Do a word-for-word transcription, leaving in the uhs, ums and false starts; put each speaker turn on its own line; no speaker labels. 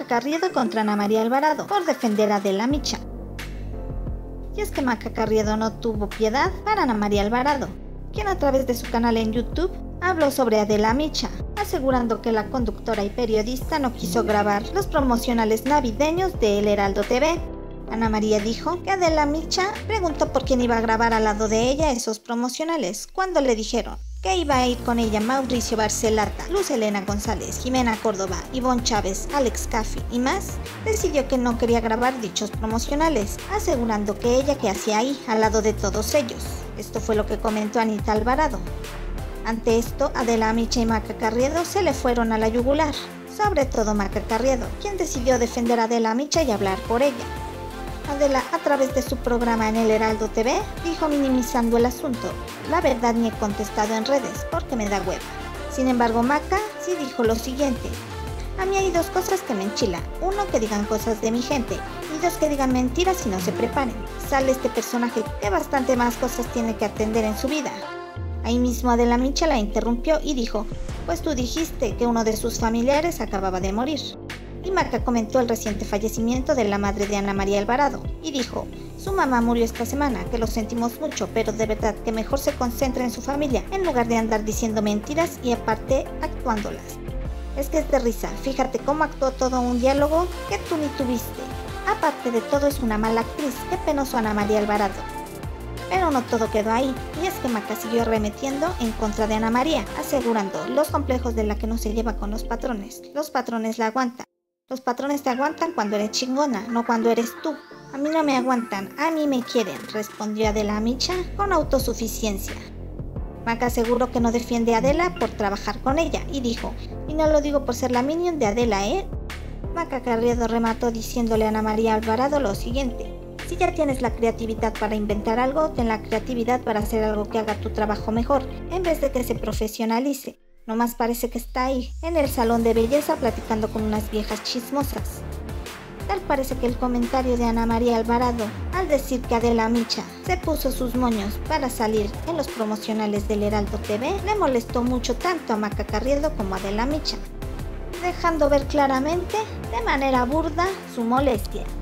Maca Carriedo contra Ana María Alvarado por defender a Adela Micha. Y es que Maca Carriedo no tuvo piedad para Ana María Alvarado, quien a través de su canal en YouTube habló sobre Adela Micha, asegurando que la conductora y periodista no quiso grabar los promocionales navideños de El Heraldo T V. Ana María dijo que Adela Micha preguntó por quién iba a grabar al lado de ella esos promocionales, cuando le dijeron que iba a ir con ella Mauricio Barcelata, Luz Helena González, Jimena Córdoba, Ivonne Chávez, Alex Caffi y más. Decidió que no quería grabar dichos promocionales, asegurando que ella que hacía ahí al lado de todos ellos. Esto fue lo que comentó Anita Alvarado. Ante esto, Adela Micha y Maca Carriedo se le fueron a la yugular, sobre todo Maca Carriedo, quien decidió defender a Adela Micha y hablar por ella. Adela, a través de su programa en El Heraldo T V, dijo minimizando el asunto: la verdad ni he contestado en redes porque me da hueva. Sin embargo, Maca sí dijo lo siguiente: a mí hay dos cosas que me enchilan, uno que digan cosas de mi gente y dos que digan mentiras y no se preparen. Sale este personaje que bastante más cosas tiene que atender en su vida. Ahí mismo Adela Micha la interrumpió y dijo: pues tú dijiste que uno de sus familiares acababa de morir. Y Maca comentó el reciente fallecimiento de la madre de Ana María Alvarado y dijo: su mamá murió esta semana, que lo sentimos mucho, pero de verdad que mejor se concentre en su familia en lugar de andar diciendo mentiras y aparte actuándolas. Es que es de risa, fíjate cómo actuó todo un diálogo que tú ni tuviste. Aparte de todo es una mala actriz, qué penoso Ana María Alvarado. Pero no todo quedó ahí, y es que Maca siguió arremetiendo en contra de Ana María, asegurando los complejos de la que no se lleva con los patrones. Los patrones la aguantan. Los patrones te aguantan cuando eres chingona, no cuando eres tú. A mí no me aguantan, a mí me quieren, respondió Adela Micha con autosuficiencia. Maca aseguró que no defiende a Adela por trabajar con ella y dijo: y no lo digo por ser la minion de Adela, ¿eh? Maca Carriedo remató diciéndole a Ana María Alvarado lo siguiente: si ya tienes la creatividad para inventar algo, ten la creatividad para hacer algo que haga tu trabajo mejor, en vez de que se profesionalice. Nomás parece que está ahí, en el salón de belleza, platicando con unas viejas chismosas. Tal parece que el comentario de Ana María Alvarado, al decir que Adela Micha se puso sus moños para salir en los promocionales del Heraldo T V, le molestó mucho tanto a Maca Carriedo como a Adela Micha, dejando ver claramente, de manera burda, su molestia.